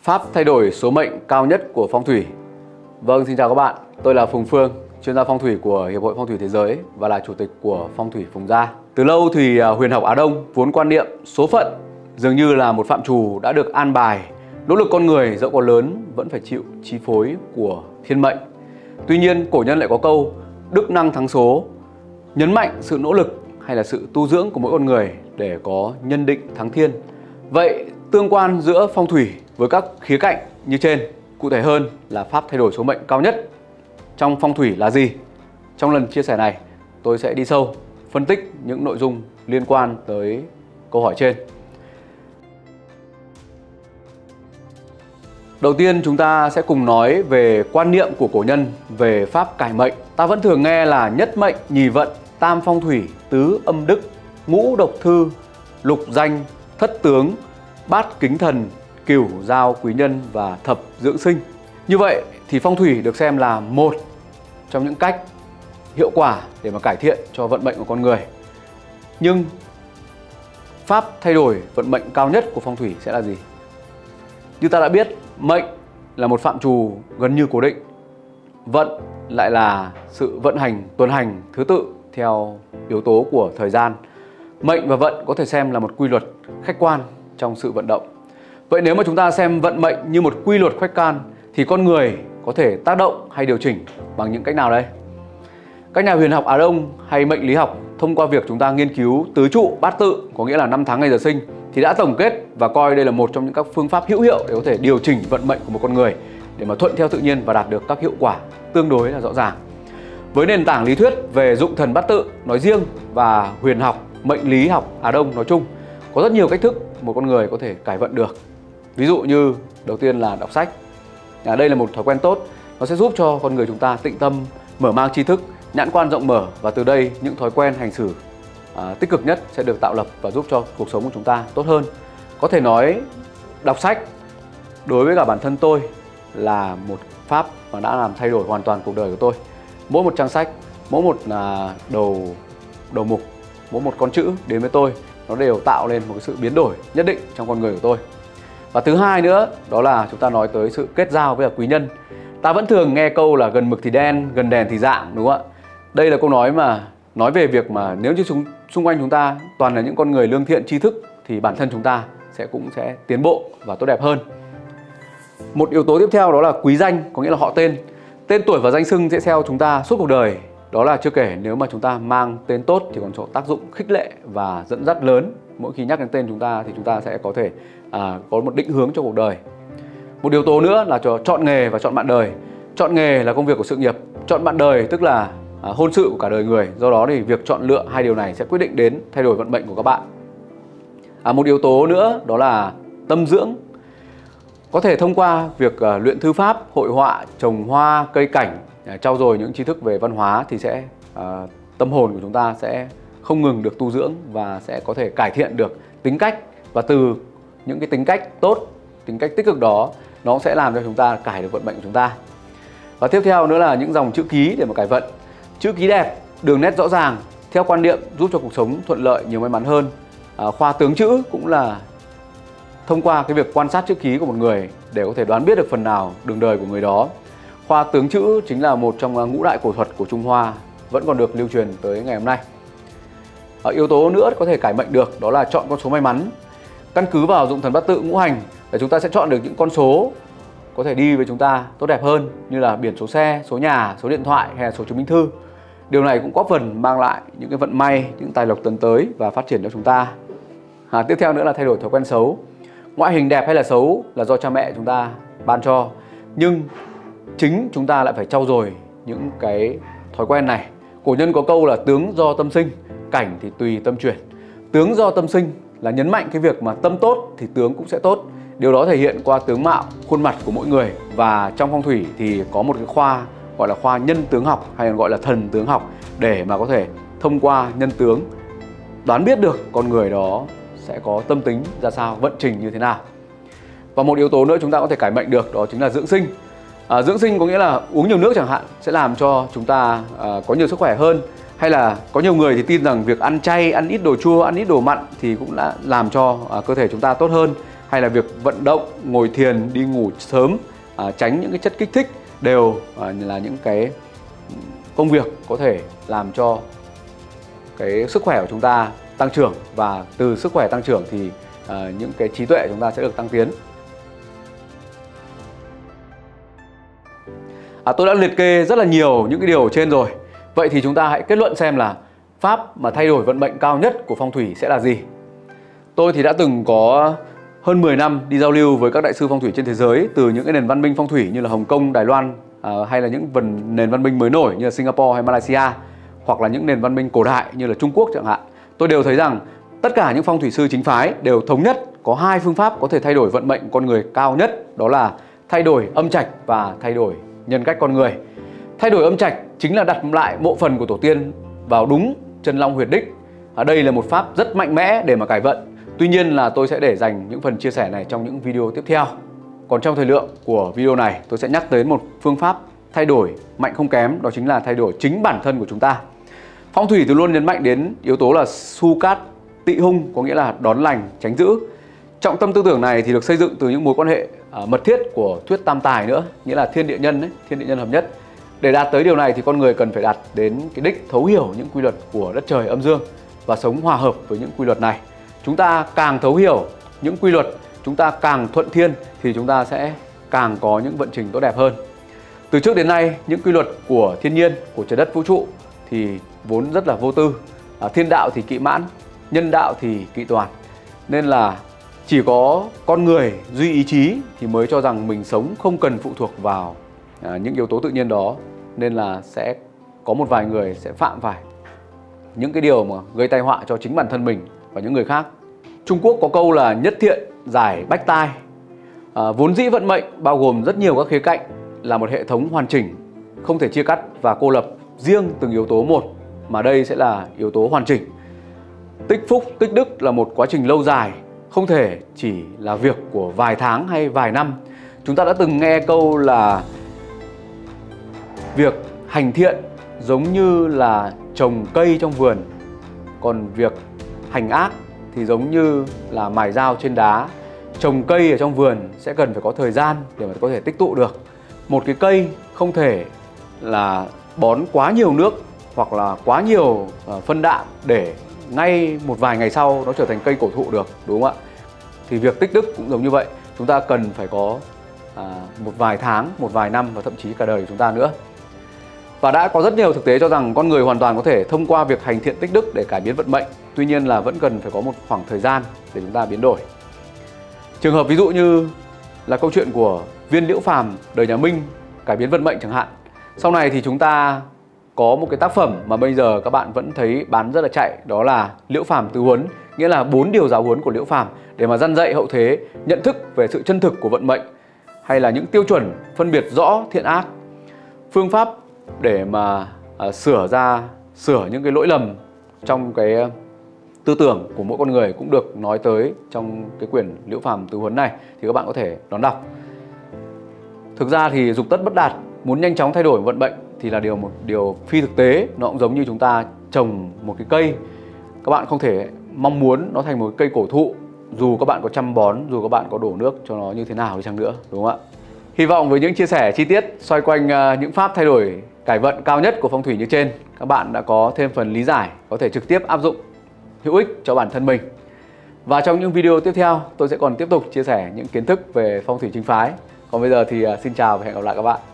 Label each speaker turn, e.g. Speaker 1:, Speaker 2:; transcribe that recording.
Speaker 1: Pháp thay đổi số mệnh cao nhất của phong thủy. Vâng, xin chào các bạn. Tôi là Phùng Phương, chuyên gia phong thủy của Hiệp hội Phong thủy Thế giới và là chủ tịch của Phong thủy Phùng Gia. Từ lâu thì huyền học Á Đông vốn quan niệm số phận dường như là một phạm trù đã được an bài. Nỗ lực con người dẫu có lớn vẫn phải chịu chi phối của thiên mệnh. Tuy nhiên, cổ nhân lại có câu đức năng thắng số, nhấn mạnh sự nỗ lực hay là sự tu dưỡng của mỗi con người để có nhân định thắng thiên. Vậy tương quan giữa phong thủy với các khía cạnh như trên, cụ thể hơn là pháp thay đổi số mệnh cao nhất trong phong thủy là gì? Trong lần chia sẻ này, tôi sẽ đi sâu, phân tích những nội dung liên quan tới câu hỏi trên. Đầu tiên chúng ta sẽ cùng nói về quan niệm của cổ nhân về pháp cải mệnh. Ta vẫn thường nghe là nhất mệnh, nhì vận, tam phong thủy, tứ âm đức, ngũ độc thư, lục danh, thất tướng, bát kính thần, cửu giao quý nhân và thập dưỡng sinh. Như vậy thì phong thủy được xem là một trong những cách hiệu quả để mà cải thiện cho vận mệnh của con người. Nhưng pháp thay đổi vận mệnh cao nhất của phong thủy sẽ là gì? Như ta đã biết, mệnh là một phạm trù gần như cố định. Vận lại là sự vận hành, tuần hành thứ tự theo yếu tố của thời gian. Mệnh và vận có thể xem là một quy luật khách quan trong sự vận động. Vậy nếu mà chúng ta xem vận mệnh như một quy luật khách quan thì con người có thể tác động hay điều chỉnh bằng những cách nào đây? Các nhà huyền học Á Đông hay mệnh lý học thông qua việc chúng ta nghiên cứu tứ trụ bát tự, có nghĩa là năm tháng ngày giờ sinh, thì đã tổng kết và coi đây là một trong những các phương pháp hữu hiệu để có thể điều chỉnh vận mệnh của một con người để mà thuận theo tự nhiên và đạt được các hiệu quả tương đối là rõ ràng. Với nền tảng lý thuyết về dụng thần bát tự nói riêng và huyền học, mệnh lý học Á Đông nói chung, có rất nhiều cách thức một con người có thể cải vận được. Ví dụ như đầu tiên là đọc sách. Đây là một thói quen tốt, nó sẽ giúp cho con người chúng ta tĩnh tâm, mở mang tri thức, nhãn quan rộng mở, và từ đây những thói quen hành xử tích cực nhất sẽ được tạo lập và giúp cho cuộc sống của chúng ta tốt hơn. Có thể nói đọc sách đối với cả bản thân tôi là một pháp mà đã làm thay đổi hoàn toàn cuộc đời của tôi. Mỗi một trang sách, mỗi một đầu mục, mỗi một con chữ đến với tôi, nó đều tạo lên một cái sự biến đổi nhất định trong con người của tôi. Và thứ hai nữa, đó là chúng ta nói tới sự kết giao với quý nhân. Ta vẫn thường nghe câu là gần mực thì đen, gần đèn thì rạng, đúng không ạ? Đây là câu nói mà nói về việc mà nếu như xung quanh chúng ta toàn là những con người lương thiện, tri thức thì bản thân chúng ta cũng sẽ tiến bộ và tốt đẹp hơn. Một yếu tố tiếp theo đó là quý danh, có nghĩa là họ tên. Tên tuổi và danh xưng sẽ theo chúng ta suốt cuộc đời. Đó là chưa kể nếu mà chúng ta mang tên tốt thì còn có tác dụng khích lệ và dẫn dắt lớn. Mỗi khi nhắc đến tên chúng ta thì chúng ta sẽ có thể có một định hướng cho cuộc đời. Một yếu tố nữa là chọn nghề và chọn bạn đời. Chọn nghề là công việc của sự nghiệp, chọn bạn đời tức là hôn sự của cả đời người. Do đó thì việc chọn lựa hai điều này sẽ quyết định đến thay đổi vận mệnh của các bạn. Một yếu tố nữa đó là tâm dưỡng. Có thể thông qua việc luyện thư pháp, hội họa, trồng hoa, cây cảnh, trau dồi những tri thức về văn hóa thì tâm hồn của chúng ta sẽ không ngừng được tu dưỡng và sẽ có thể cải thiện được tính cách, và từ những cái tính cách tốt, tính cách tích cực đó, nó sẽ làm cho chúng ta cải được vận mệnh của chúng ta. Và tiếp theo nữa là những dòng chữ ký để mà cải vận. Chữ ký đẹp, đường nét rõ ràng, theo quan niệm giúp cho cuộc sống thuận lợi, nhiều may mắn hơn. Khoa tướng chữ cũng là thông qua cái việc quan sát chữ ký của một người để có thể đoán biết được phần nào đường đời của người đó. Khoa tướng chữ chính là một trong ngũ đại cổ thuật của Trung Hoa, vẫn còn được lưu truyền tới ngày hôm nay. Yếu tố nữa có thể cải mệnh được đó là chọn con số may mắn. Căn cứ vào dụng thần bát tự ngũ hành để chúng ta sẽ chọn được những con số có thể đi với chúng ta tốt đẹp hơn, như là biển số xe, số nhà, số điện thoại hay là số chứng minh thư. Điều này cũng góp phần mang lại những cái vận may, những tài lộc tấn tới và phát triển cho chúng ta. Tiếp theo nữa là thay đổi thói quen xấu. Ngoại hình đẹp hay là xấu là do cha mẹ chúng ta ban cho, nhưng chính chúng ta lại phải trau dồi những cái thói quen này. Cổ nhân có câu là tướng do tâm sinh, cảnh thì tùy tâm chuyển. Tướng do tâm sinh là nhấn mạnh cái việc mà tâm tốt thì tướng cũng sẽ tốt. Điều đó thể hiện qua tướng mạo, khuôn mặt của mỗi người. Và trong phong thủy thì có một cái khoa gọi là khoa nhân tướng học, hay còn gọi là thần tướng học, để mà có thể thông qua nhân tướng đoán biết được con người đó sẽ có tâm tính ra sao, vận trình như thế nào. Và một yếu tố nữa chúng ta có thể cải mệnh được, đó chính là dưỡng sinh. Dưỡng sinh có nghĩa là uống nhiều nước chẳng hạn sẽ làm cho chúng ta có nhiều sức khỏe hơn. Hay là có nhiều người thì tin rằng việc ăn chay, ăn ít đồ chua, ăn ít đồ mặn thì cũng đã làm cho cơ thể chúng ta tốt hơn. hay là việc vận động, ngồi thiền, đi ngủ sớm, tránh những cái chất kích thích đều là những cái công việc có thể làm cho cái sức khỏe của chúng ta tăng trưởng, và từ sức khỏe tăng trưởng thì những cái trí tuệ của chúng ta sẽ được tăng tiến. Tôi đã liệt kê rất là nhiều những cái điều ở trên rồi. Vậy thì chúng ta hãy kết luận xem là pháp mà thay đổi vận mệnh cao nhất của phong thủy sẽ là gì. Tôi thì đã từng có hơn 10 năm đi giao lưu với các đại sư phong thủy trên thế giới, từ những cái nền văn minh phong thủy như là Hồng Kông, Đài Loan, hay là những nền văn minh mới nổi như là Singapore hay Malaysia, hoặc là những nền văn minh cổ đại như là Trung Quốc chẳng hạn. Tôi đều thấy rằng tất cả những phong thủy sư chính phái đều thống nhất có hai phương pháp có thể thay đổi vận mệnh của con người cao nhất, đó là thay đổi âm trạch và thay đổi nhân cách con người. Thay đổi âm trạch chính là đặt lại mộ phần của tổ tiên vào đúng chân long huyệt đích. Đây là một pháp rất mạnh mẽ để mà cải vận. Tuy nhiên là tôi sẽ để dành những phần chia sẻ này trong những video tiếp theo. Còn trong thời lượng của video này, tôi sẽ nhắc tới một phương pháp thay đổi mạnh không kém, đó chính là thay đổi chính bản thân của chúng ta. Phong thủy thì luôn nhấn mạnh đến yếu tố là su cát tị hung, có nghĩa là đón lành tránh dữ. Trọng tâm tư tưởng này thì được xây dựng từ những mối quan hệ mật thiết của thuyết tam tài nữa, nghĩa là thiên địa nhân, thiên địa nhân hợp nhất. Để đạt tới điều này thì con người cần phải đạt đến cái đích thấu hiểu những quy luật của đất trời âm dương và sống hòa hợp với những quy luật này. Chúng ta càng thấu hiểu những quy luật, chúng ta càng thuận thiên thì chúng ta sẽ càng có những vận trình tốt đẹp hơn. Từ trước đến nay, những quy luật của thiên nhiên, của trời đất vũ trụ thì vốn rất là vô tư. Thiên đạo thì kỵ mãn, nhân đạo thì kỵ toàn. Nên là chỉ có con người duy ý chí thì mới cho rằng mình sống không cần phụ thuộc vào những yếu tố tự nhiên đó. Nên là sẽ có một vài người sẽ phạm phải những cái điều mà gây tai họa cho chính bản thân mình và những người khác. Trung Quốc có câu là nhất thiện giải bách tai. Vốn dĩ vận mệnh bao gồm rất nhiều các khía cạnh, là một hệ thống hoàn chỉnh, không thể chia cắt và cô lập riêng từng yếu tố một, mà đây sẽ là yếu tố hoàn chỉnh. Tích phúc, tích đức là một quá trình lâu dài, không thể chỉ là việc của vài tháng hay vài năm. Chúng ta đã từng nghe câu là việc hành thiện giống như là trồng cây trong vườn, còn việc hành ác thì giống như là mài dao trên đá. Trồng cây ở trong vườn sẽ cần phải có thời gian để mà có thể tích tụ được. Một cái cây không thể là bón quá nhiều nước hoặc là quá nhiều phân đạm để ngay một vài ngày sau nó trở thành cây cổ thụ được, đúng không ạ? Thì việc tích đức cũng giống như vậy. Chúng ta cần phải có một vài tháng, một vài năm và thậm chí cả đời của chúng ta nữa. Và đã có rất nhiều thực tế cho rằng con người hoàn toàn có thể thông qua việc hành thiện tích đức để cải biến vận mệnh. Tuy nhiên là vẫn cần phải có một khoảng thời gian để chúng ta biến đổi. Trường hợp ví dụ như là câu chuyện của Viên Liễu Phàm đời nhà Minh cải biến vận mệnh chẳng hạn. Sau này thì chúng ta có một cái tác phẩm mà bây giờ các bạn vẫn thấy bán rất là chạy, đó là Liễu Phàm tứ huấn, nghĩa là 4 điều giáo huấn của Liễu Phàm để mà răn dạy hậu thế nhận thức về sự chân thực của vận mệnh, hay là những tiêu chuẩn phân biệt rõ thiện ác, phương pháp để mà sửa những cái lỗi lầm trong cái tư tưởng của mỗi con người cũng được nói tới trong cái quyển Liễu Phàm tứ huấn này, thì các bạn có thể đón đọc. Thực ra thì dục tất bất đạt, muốn nhanh chóng thay đổi vận mệnh thì là một điều phi thực tế. Nó cũng giống như chúng ta trồng một cái cây, các bạn không thể mong muốn nó thành một cây cổ thụ dù các bạn có chăm bón, dù các bạn có đổ nước cho nó như thế nào đi chăng nữa, đúng không ạ? Hy vọng với những chia sẻ chi tiết xoay quanh những pháp thay đổi cải vận cao nhất của phong thủy như trên, các bạn đã có thêm phần lý giải, có thể trực tiếp áp dụng hữu ích cho bản thân mình. Và trong những video tiếp theo, tôi sẽ còn tiếp tục chia sẻ những kiến thức về phong thủy chính phái. Còn bây giờ thì xin chào và hẹn gặp lại các bạn.